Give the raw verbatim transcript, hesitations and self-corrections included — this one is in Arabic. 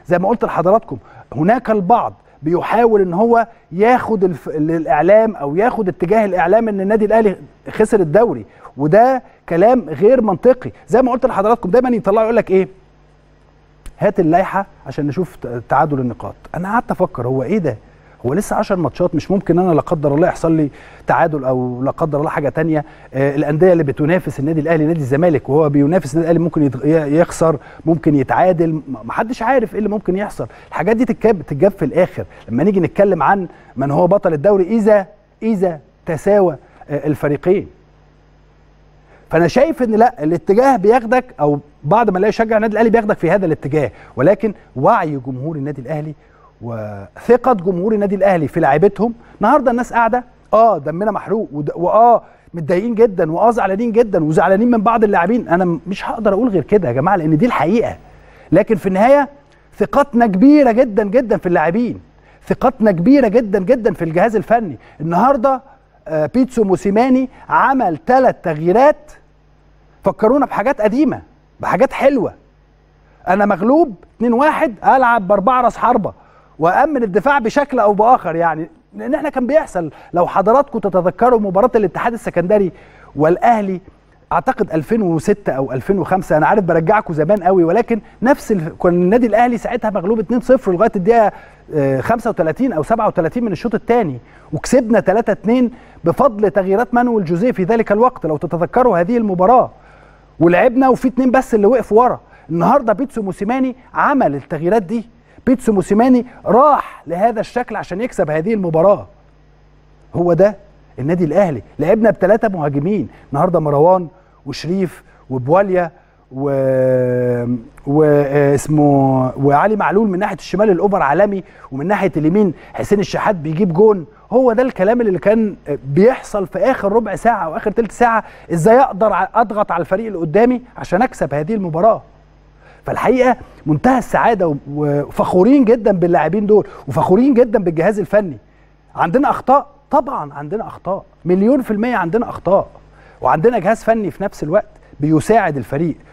زي ما قلت لحضراتكم هناك البعض بيحاول ان هو ياخد الف... الاعلام او ياخد اتجاه الاعلام ان النادي الاهلي خسر الدوري، وده كلام غير منطقي. زي ما قلت لحضراتكم دايما يطلعوا يقول لك ايه، هات اللائحه عشان نشوف تعادل النقاط. انا قعدت افكر هو ايه ده؟ هو لسه عشر ماتشات، مش ممكن انا لا قدر الله يحصل لي تعادل او لا قدر الله حاجه ثانيه. آه الانديه اللي بتنافس النادي الاهلي، نادي الزمالك وهو بينافس النادي الاهلي ممكن يخسر، ممكن يتعادل، ما حدش عارف ايه اللي ممكن يحصل. الحاجات دي تتجاب تتجاب في الاخر لما نيجي نتكلم عن من هو بطل الدوري اذا اذا تساوى آه الفريقين. فانا شايف ان لا، الاتجاه بياخدك او بعض ما لا يشجع النادي الاهلي بياخدك في هذا الاتجاه، ولكن وعي جمهور النادي الاهلي وثقه جمهور النادي الاهلي في لاعيبتهم. النهارده الناس قاعده اه دمنا محروق واه متضايقين جدا واه زعلانين جدا وزعلانين من بعض اللاعبين، انا مش هقدر اقول غير كده يا جماعه لان دي الحقيقه. لكن في النهايه ثقتنا كبيره جدا جدا في اللاعبين، ثقتنا كبيره جدا جدا في الجهاز الفني. النهارده آه بيتسو موسيماني عمل ثلاث تغييرات فكرونا بحاجات قديمه، بحاجات حلوه. انا مغلوب اتنين واحد العب باربعه راس حربه وامن الدفاع بشكل او باخر، يعني لان احنا كان بيحصل لو حضراتكم تتذكروا مباراه الاتحاد السكندري والاهلي اعتقد ألفين وستة او ألفين وخمسة، انا عارف برجعكم زمان قوي، ولكن نفس ال... كان النادي الاهلي ساعتها مغلوب اتنين صفر لغايه الدقيقه خمسة وتلاتين او سبعة وتلاتين من الشوط الثاني، وكسبنا تلاتة اتنين بفضل تغييرات مانويل جوزيه في ذلك الوقت لو تتذكروا هذه المباراه، ولعبنا وفي اتنين بس اللي وقفوا ورا. النهارده بيتسو موسيماني عمل التغييرات دي، بيتسو موسيماني راح لهذا الشكل عشان يكسب هذه المباراه. هو ده النادي الاهلي. لعبنا بثلاثه مهاجمين النهارده، مروان وشريف وبواليا و... واسمه وعلي معلول من ناحيه الشمال الاوفر عالمي، ومن ناحيه اليمين حسين الشحات بيجيب جون. هو ده الكلام اللي كان بيحصل في اخر ربع ساعه او اخر ثلث ساعه، ازاي اقدر اضغط على الفريق اللي قدامي عشان اكسب هذه المباراه. فالحقيقه منتهى السعاده وفخورين جدا باللاعبين دول وفخورين جدا بالجهاز الفني. عندنا اخطاء طبعا، عندنا اخطاء مليون في الميه، عندنا اخطاء، وعندنا جهاز فني في نفس الوقت بيساعد الفريق